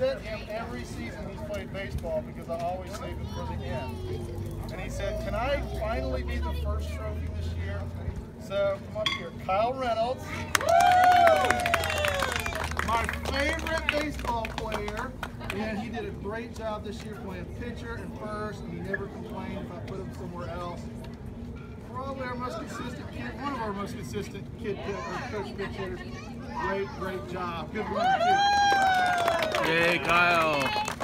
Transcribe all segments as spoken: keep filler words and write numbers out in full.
said him every season he's played baseball because I always save it for the end. And he said, can I finally be the first trophy this year? So come up here, Kyle Reynolds. My favorite baseball player, and he did a great job this year playing pitcher and first, and he never complained if I put him somewhere else. Probably our most consistent kid, one of our most consistent kid or coach pitch hitters. Great, great job. Good run, too. Yay, Kyle. Yay, Kyle.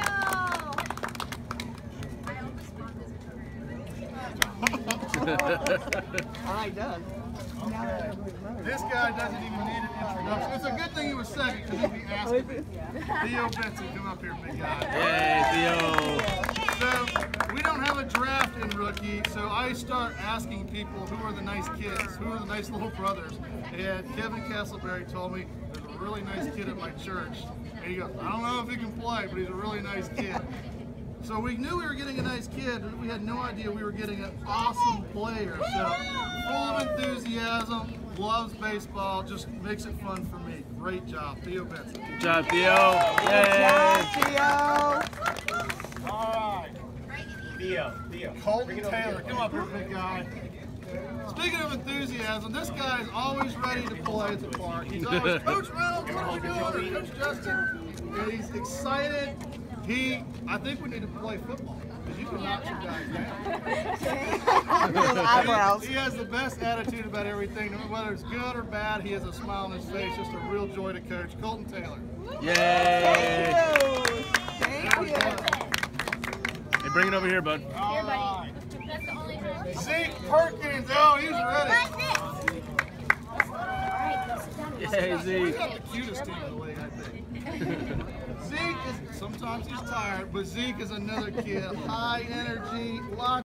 All right, done. Okay. This guy doesn't even need an introduction. It's a good thing he was second because he'd be asking. Theo Benson, come up here, big guy. Yay, Theo. So, we don't have a draft in rookie, so I start asking people who are the nice kids, who are the nice little brothers. And Kevin Castleberry told me there's a really nice kid at my church. And he goes, I don't know if he can play, but he's a really nice kid. So we knew we were getting a nice kid, but we had no idea we were getting an awesome player. So, full of enthusiasm, loves baseball, just makes it fun for me. Great job, Theo Benson. Good job, Theo. Yay. Good job, Theo. All right. Theo, Theo. Colton Taylor, come up here, big guy. Speaking of enthusiasm, this guy is always ready to play at the park. He's always, Coach Reynolds, what are we doing? Or Coach Justin. And he's excited. He, I think we need to play football because you can knock some guys down. he, he has the best attitude about everything, whether it's good or bad. He has a smile on his face, just a real joy to coach. Colton Taylor. Yay. Thank you. Thank you. Hey, bring it over here, bud. All Here, buddy. right. That's the only time. Zeke Perkins. Oh, he's ready. Yay, Zeke. He's got the cutest team in the league, I think. Zeke is, sometimes he's tired, but Zeke is another kid. High energy, lots